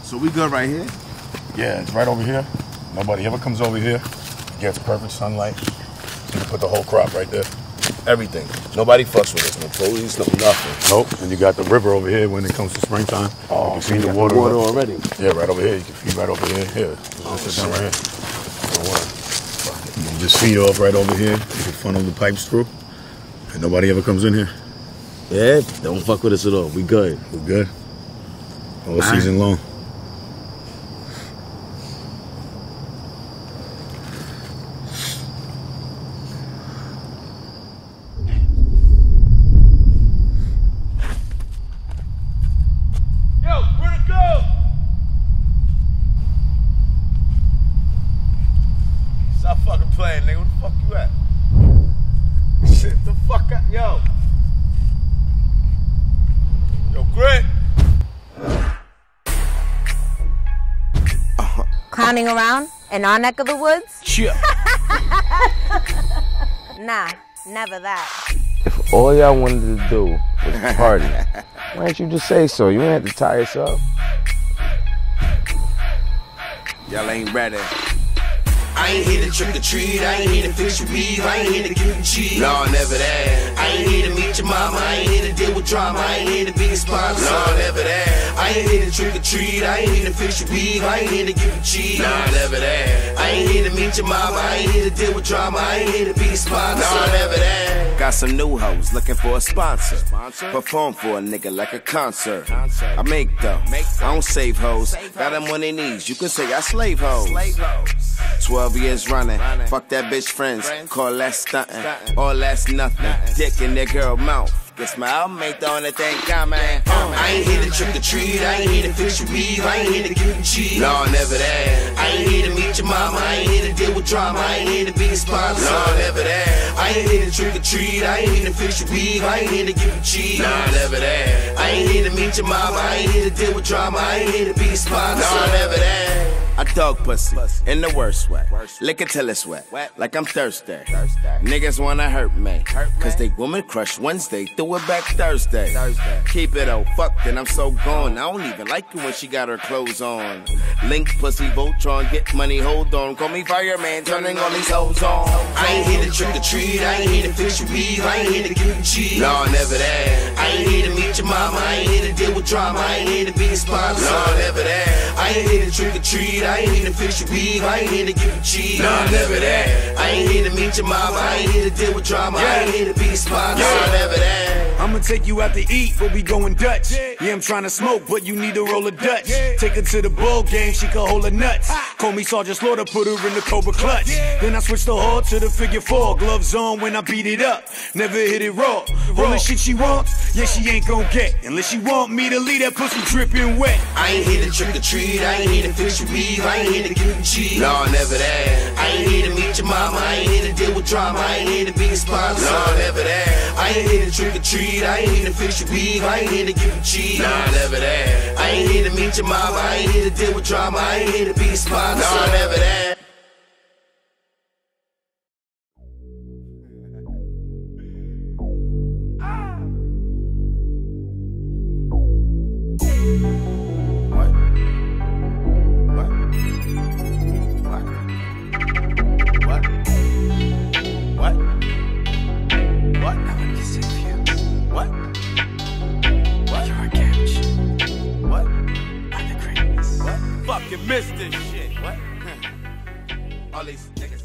So we good right here? Yeah, it's right over here. Nobody ever comes over here. Gets perfect sunlight. So you put the whole crop right there. Everything. Nobody fucks with us. No police, no nothing. Nope. And you got the river over here when it comes to springtime. Oh, you can so see the water already. Yeah, right over here. You can feed right over here. Here. Sit down right here. You just feed off right over here. You can funnel the pipes through. And nobody ever comes in here. Yeah, don't fuck with us at all. We good. We good. All season long. Yo, where to go? Stop fucking playing, nigga. Where the fuck you at? Shit, the fuck out. Yo, Grit. Clowning around in our neck of the woods? Chip. Nah, never that. If all y'all wanted to do was party, why didn't you just say so? You ain't have to tie yourself. Y'all ain't ready. I ain't here to trick or treat, I ain't here to fix your weave, I ain't here to give you cheat. No, never that. I ain't here to meet your mama, I ain't here to deal with drama, I ain't here to be a sponsor. No, never that. I ain't here to trick or treat, I ain't here to fix your weave, I ain't here to give you cheat. No, never that. I ain't here to meet your mama, I ain't here to deal with drama, I ain't here to be a sponsor. No, never that. Got some new hoes looking for a sponsor. Perform for a nigga like a concert. I make dough, I don't save hoes. Got them on their knees, you can say I slave hoes. 12 years running, fuck that bitch friends. Call that stuntin', all that's nothing. Dick in that girl mouth. Guess my album ain't the only thing coming. I ain't here to trick or treat, I ain't here to fix your weave, I ain't here to give you cheat. No, never that. I ain't here to meet your mama, I ain't here to deal with drama, I ain't here to be a sponsor. No, never that. I ain't here to trick or treat, I ain't here to fix your weave, I ain't here to give you cheat. No, never that. I ain't here to meet your mama, I ain't here to deal with drama, I ain't here to be a sponsor. No, never that. I dog pussy in the worst way. Lick it till it's wet, like I'm thirsty. Niggas wanna hurt me, cause they woman crush Wednesday, threw it back Thursday. Keep it oh, fuck, then I'm so gone. I don't even like it when she got her clothes on. Link pussy, Voltron, get money, hold on. Call me fireman, turning all these hoes on. I ain't here to trick or treat, I ain't here to fix your weave, I ain't here to give you cheat. No, never that. I ain't here to meet your mama, I ain't here to deal with drama, I ain't here to be a sponsor. No, never that. I ain't here to trick or treat, I ain't here to fix your weave, I ain't here to give you cheat. No, never that. I ain't here to meet your mama, I ain't here to deal with drama, I ain't here to be a sponsor. No, never that. I'ma take you out to eat, but we going Dutch. Yeah, I'm trying to smoke, but you need to roll a Dutch. Take her to the ball game, she can hold her nuts. Call me Sergeant Slaughter, put her in the Cobra clutch. Then I switch the hard to the figure 4. Gloves on when I beat it up, never hit it raw. All the shit she wants, yeah, she ain't gon' get. Unless she want me to leave that pussy dripping wet. I ain't here to trick or treat, I ain't here to fix your weave, I ain't here to give you cheat. No, never that. I ain't here to meet your mama, I ain't here to deal with drama, I ain't here to be a sponsor. No, never that. I ain't here to trick or treat, I ain't here to fix your weave, I ain't here to give you cheat. No, never that. I ain't here to meet your mama, I ain't here to deal with drama, I ain't here to be a sponsor. No, never that. Fucking missed this shit. What? All these niggas.